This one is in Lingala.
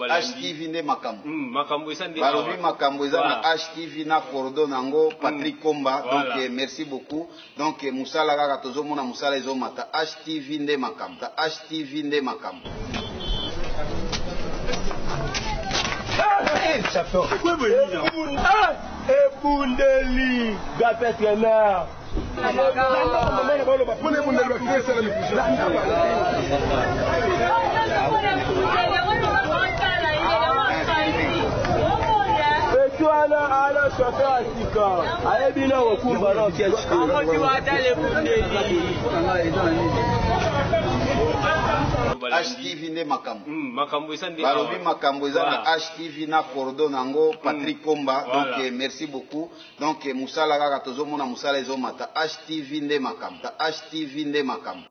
HTV nde makambo. Makambo eza nde. Balobi makambo eza na HTV na cordon nango Patrick Komba. Donc merci beaucoup. Donc musala kaka tozomona musala ezomata HTV nde makambo. HTV nde makambo. Ebundeli gapetrena Etwana ala shofa asika ayebina wakumba na kiasi HTV nde makambo. Makambo eza nde. Balobi makambo eza na HTV na cordon nango Patrick Komba. Donc merci beaucoup. Donc musala kaka tozomona musala ezomata HTV nde makambo. HTV nde makambo.